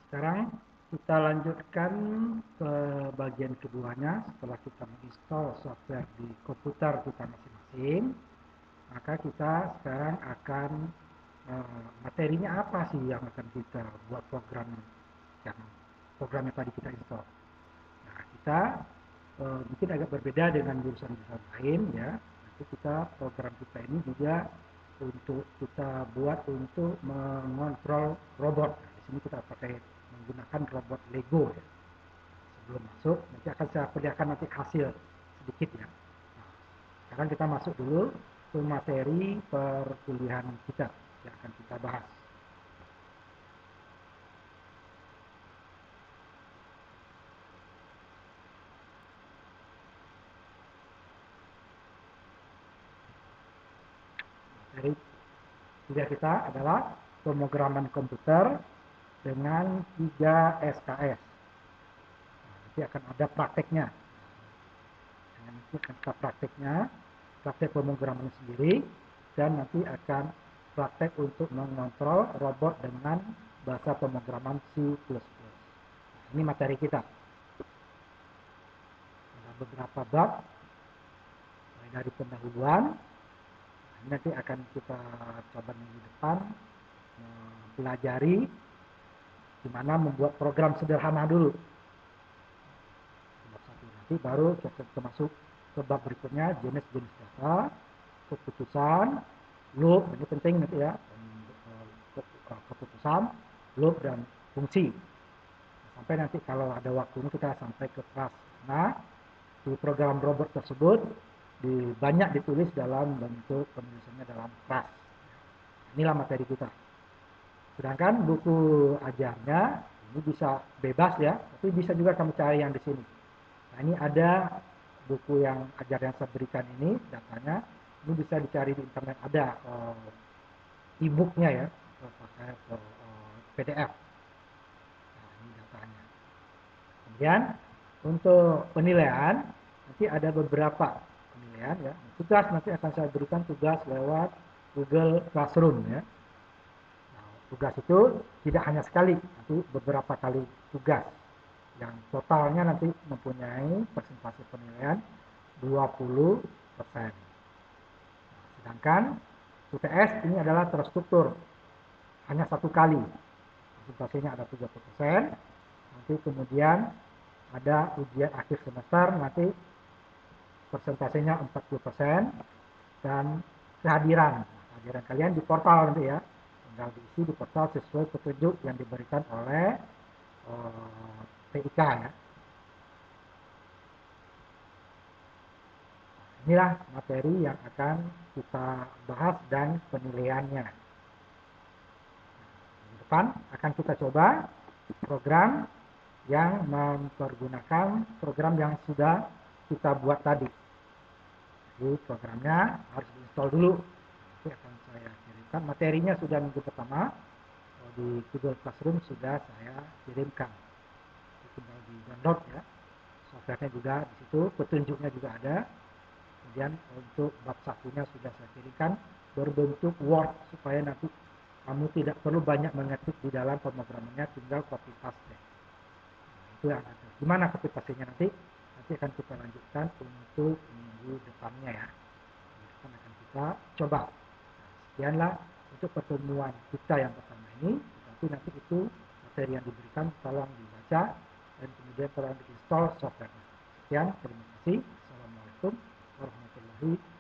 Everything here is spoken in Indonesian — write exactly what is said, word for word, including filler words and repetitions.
Sekarang kita lanjutkan ke bagian keduanya. Setelah kita menginstal software di komputer kita masing-masing, maka kita sekarang akan eh, materinya apa sih yang akan kita buat program yang program yang tadi kita install. Nah, kita eh, mungkin agak berbeda dengan jurusan-jurusan lain ya. Nanti kita program kita ini juga untuk kita buat untuk mengontrol robot. Nah, di sini kita pakai menggunakan robot Lego ya. Sebelum masuk nanti akan saya perlihatkan nanti hasil sedikit ya. Nah, sekarang kita masuk dulu ke materi perkuliahan kita yang akan kita bahas. Materi kuliah kita adalah pemrograman komputer dengan tiga S K S. Nah, nanti akan ada prakteknya. Nah, nanti akan kita prakteknya, praktek pemrograman sendiri, dan nanti akan praktek untuk mengontrol robot dengan bahasa pemrograman C plus plus. Nah, ini materi kita. Ada beberapa bab, mulai dari pendahuluan. Nah, ini nanti akan kita coba minggu depan mempelajari gimana membuat program sederhana dulu. Bab satu nanti baru kita masuk ke bab berikutnya, jenis-jenis data, keputusan, loop, ini penting nanti ya, keputusan, loop, dan fungsi. Sampai nanti kalau ada waktunya kita sampai ke kelas. Nah, di program robot tersebut di, banyak ditulis dalam bentuk penulisannya dalam kelas. Inilah materi kita. Sedangkan buku ajarnya ini bisa bebas ya, tapi bisa juga kamu cari yang di sini. Nah, ini ada buku yang ajar yang saya berikan ini, datanya, ini bisa dicari di internet, ada uh, e-booknya ya, pakai uh, P D F. Nah, ini datanya. Kemudian untuk penilaian, nanti ada beberapa penilaian ya. Tugas nanti akan saya berikan tugas lewat Google Classroom ya. Nah, tugas itu tidak hanya sekali, nanti beberapa kali tugas. Yang totalnya nanti mempunyai persentase penilaian dua puluh persen. Nah, sedangkan U T S ini adalah terstruktur hanya satu kali. Persentasenya ada tiga puluh persen. Nanti kemudian ada ujian akhir semester, nanti persentasenya empat puluh persen. Dan kehadiran. Nah, kehadiran kalian di portal nanti ya. Tinggal diisi di portal sesuai petunjuk yang diberikan oleh uh, P I K ya. Inilah materi yang akan kita bahas dan penilaiannya. Di depan akan kita coba program yang mempergunakan program yang sudah kita buat tadi. Jadi programnya harus diinstal dulu. Nanti akan saya kirimkan. Materinya sudah minggu pertama di Google Classroom sudah saya kirimkan. Tinggal di download ya. Softwarenya juga di situ, petunjuknya juga ada. Kemudian untuk bab satunya sudah saya kirimkan berbentuk Word supaya nanti kamu tidak perlu banyak mengetik di dalam pemrogramannya, tinggal copy paste. Nah, itu yang ada. Gimana copy paste-nya nanti? Nanti akan kita lanjutkan untuk minggu depannya ya. Minggu depan akan kita coba. Nah, sekianlah untuk pertemuan kita yang pertama ini. Tapi nanti itu materi yang diberikan tolong dibaca dan kemudian tolong diinstal software. Sekian, terima kasih. Assalamualaikum warahmatullahi wabarakatuh.